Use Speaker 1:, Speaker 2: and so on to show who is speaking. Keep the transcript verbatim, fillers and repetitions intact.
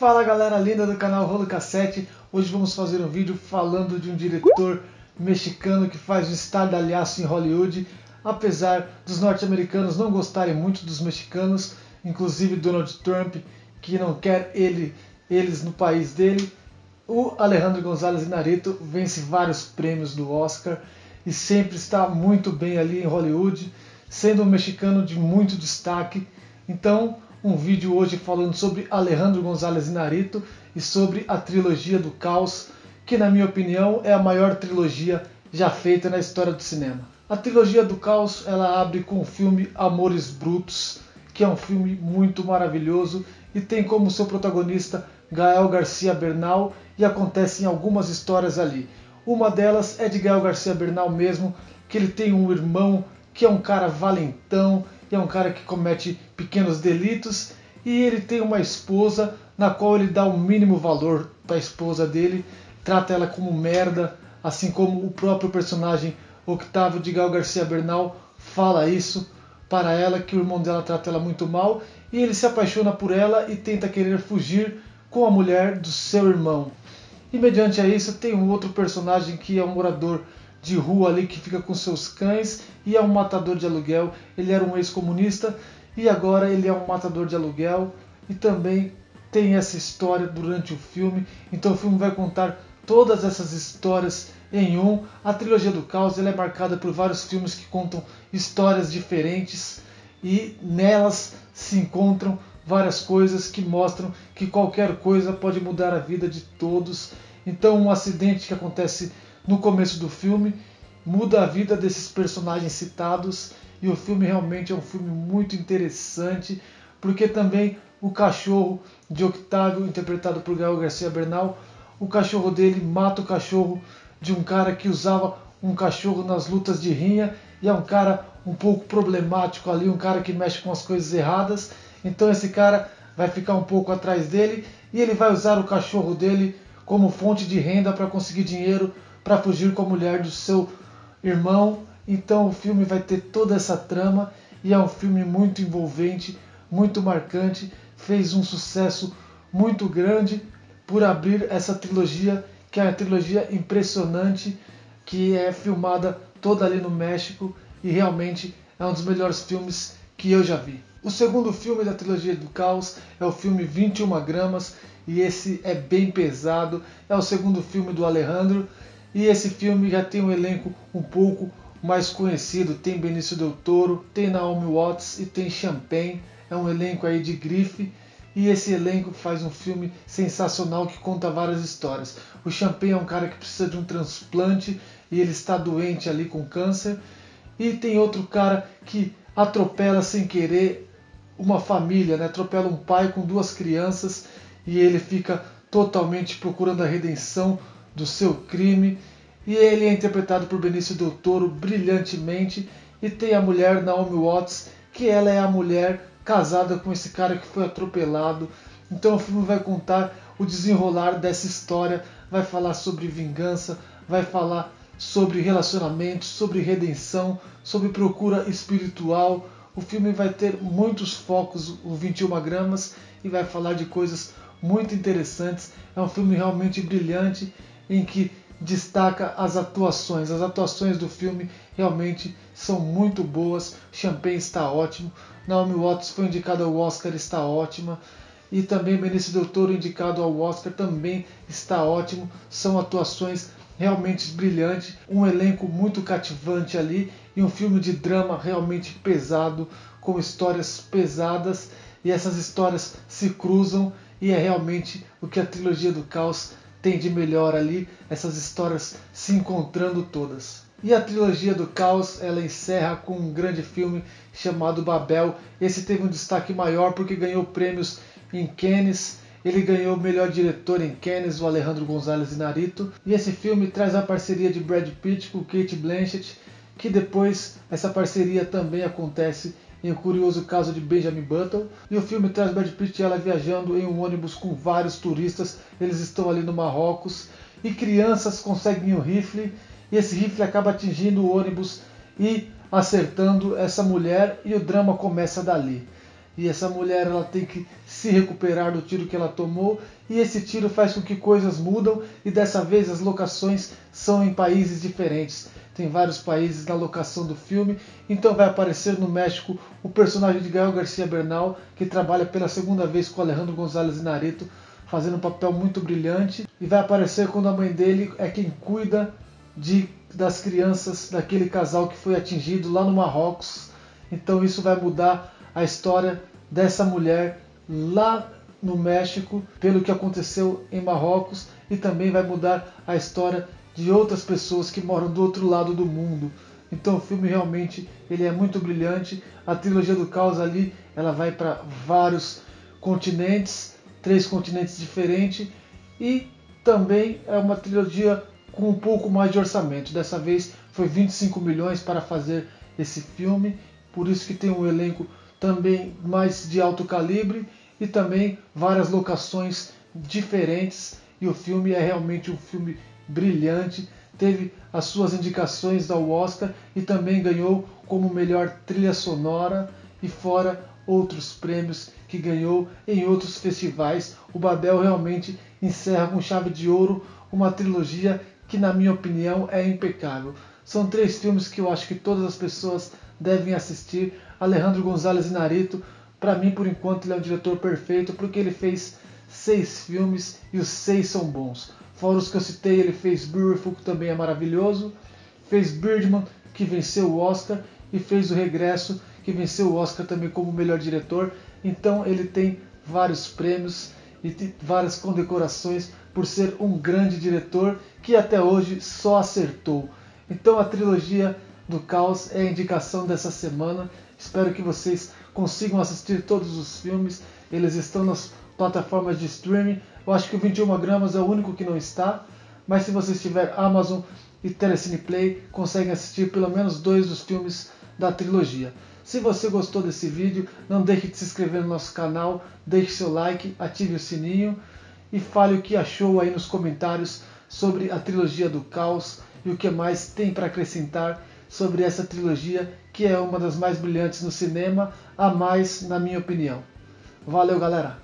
Speaker 1: Fala galera linda do canal Rolo Cassete, hoje vamos fazer um vídeo falando de um diretor mexicano que faz um estardalhaço em Hollywood. Apesar dos norte-americanos não gostarem muito dos mexicanos, inclusive Donald Trump, que não quer ele, eles no país dele, o Alejandro González Iñárritu vence vários prêmios do Oscar e sempre está muito bem ali em Hollywood, sendo um mexicano de muito destaque. Então, um vídeo hoje falando sobre Alejandro González Iñárritu e sobre a trilogia do Caos, que na minha opinião é a maior trilogia já feita na história do cinema. A trilogia do Caos ela abre com o filme Amores Brutos, que é um filme muito maravilhoso e tem como seu protagonista Gael García Bernal, e acontecem algumas histórias ali. Uma delas é de Gael García Bernal mesmo, que ele tem um irmão que é um cara valentão, é um cara que comete pequenos delitos, e ele tem uma esposa na qual ele dá o mínimo valor para a esposa dele, trata ela como merda, assim como o próprio personagem Octávio de Gael García Bernal fala isso para ela, que o irmão dela trata ela muito mal, e ele se apaixona por ela e tenta querer fugir com a mulher do seu irmão. E mediante a isso tem um outro personagem que é um morador de rua ali que fica com seus cães e é um matador de aluguel. Ele era um ex-comunista e agora ele é um matador de aluguel, e também tem essa história durante o filme. Então o filme vai contar todas essas histórias em um. A trilogia do Caos ela é marcada por vários filmes que contam histórias diferentes e nelas se encontram várias coisas que mostram que qualquer coisa pode mudar a vida de todos. Então um acidente que acontece no começo do filme muda a vida desses personagens citados, e o filme realmente é um filme muito interessante, porque também o cachorro de Octávio, interpretado por Gael García Bernal, o cachorro dele mata o cachorro de um cara que usava um cachorro nas lutas de rinha, e é um cara um pouco problemático ali, um cara que mexe com as coisas erradas. Então esse cara vai ficar um pouco atrás dele e ele vai usar o cachorro dele como fonte de renda para conseguir dinheiro para fugir com a mulher do seu irmão. Então o filme vai ter toda essa trama e é um filme muito envolvente, muito marcante, fez um sucesso muito grande por abrir essa trilogia, que é uma trilogia impressionante, que é filmada toda ali no México e realmente é um dos melhores filmes que eu já vi. O segundo filme da trilogia do Caos é o filme vinte e uma gramas, e esse é bem pesado, é o segundo filme do Alejandro, e esse filme já tem um elenco um pouco mais conhecido, tem Benício Del Toro, tem Naomi Watts e tem Champagne, é um elenco aí de grife, e esse elenco faz um filme sensacional que conta várias histórias. O Champagne é um cara que precisa de um transplante e ele está doente ali com câncer, e tem outro cara que atropela sem querer uma família, né? Atropela um pai com duas crianças e ele fica totalmente procurando a redenção do seu crime, e ele é interpretado por Benício Del Toro brilhantemente. E tem a mulher Naomi Watts, que ela é a mulher casada com esse cara que foi atropelado. Então o filme vai contar o desenrolar dessa história, vai falar sobre vingança, vai falar sobre relacionamentos, sobre redenção, sobre procura espiritual. O filme vai ter muitos focos, o vinte e uma gramas, e vai falar de coisas muito interessantes. É um filme realmente brilhante, em que destaca as atuações. As atuações do filme realmente são muito boas. Champagne está ótimo, Naomi Watts foi indicada ao Oscar, está ótima, e também Benício Del Toro indicado ao Oscar, também está ótimo. São atuações realmente brilhantes, um elenco muito cativante ali, e um filme de drama realmente pesado, com histórias pesadas, e essas histórias se cruzam, e é realmente o que a trilogia do Caos tem de melhor ali, essas histórias se encontrando todas. E a trilogia do Caos ela encerra com um grande filme chamado Babel. Esse teve um destaque maior porque ganhou prêmios em Cannes. Ele ganhou o melhor diretor em Cannes, o Alejandro González Iñárritu. E esse filme traz a parceria de Brad Pitt com Cate Blanchett, que depois essa parceria também acontece em O Curioso Caso de Benjamin Button. E o filme traz Brad Pitt e ela viajando em um ônibus com vários turistas. Eles estão ali no Marrocos e crianças conseguem um rifle, e esse rifle acaba atingindo o ônibus e acertando essa mulher, e o drama começa dali. e essa mulher ela tem que se recuperar do tiro que ela tomou, e esse tiro faz com que coisas mudam, e dessa vez as locações são em países diferentes. Tem vários países na locação do filme, então vai aparecer no México o personagem de Gael García Bernal, que trabalha pela segunda vez com Alejandro González Iñárritu, fazendo um papel muito brilhante, e vai aparecer quando a mãe dele é quem cuida de, das crianças daquele casal que foi atingido lá no Marrocos. Então isso vai mudar a história dessa mulher lá no México, pelo que aconteceu em Marrocos, e também vai mudar a história de outras pessoas que moram do outro lado do mundo. Então o filme realmente ele é muito brilhante. A trilogia do caos ali, ela vai para vários continentes, três continentes diferentes, e também é uma trilogia com um pouco mais de orçamento. Dessa vez foi vinte e cinco milhões para fazer esse filme, por isso que tem um elenco também mais de alto calibre e também várias locações diferentes, e o filme é realmente um filme brilhante. Teve as suas indicações ao Oscar e também ganhou como melhor trilha sonora, e fora outros prêmios que ganhou em outros festivais. O Babel realmente encerra com chave de ouro uma trilogia que, na minha opinião, é impecável. São três filmes que eu acho que todas as pessoas devem assistir. Alejandro González Iñárritu, para mim, por enquanto, ele é um diretor perfeito, porque ele fez seis filmes e os seis são bons. Fora os que eu citei, ele fez Beautiful, que também é maravilhoso, fez Birdman, que venceu o Oscar, e fez O Regresso, que venceu o Oscar também como melhor diretor. Então ele tem vários prêmios e várias condecorações por ser um grande diretor que até hoje só acertou. Então a trilogia do caos é a indicação dessa semana. Espero que vocês consigam assistir todos os filmes. Eles estão nas plataformas de streaming. Eu acho que o vinte e uma gramas é o único que não está, mas se vocês tiver Amazon e Telecine Play, conseguem assistir pelo menos dois dos filmes da trilogia. Se você gostou desse vídeo, não deixe de se inscrever no nosso canal, deixe seu like, ative o sininho e fale o que achou aí nos comentários sobre a trilogia do caos e o que mais tem para acrescentar sobre essa trilogia, que é uma das mais brilhantes no cinema, a mais na minha opinião. Valeu, galera!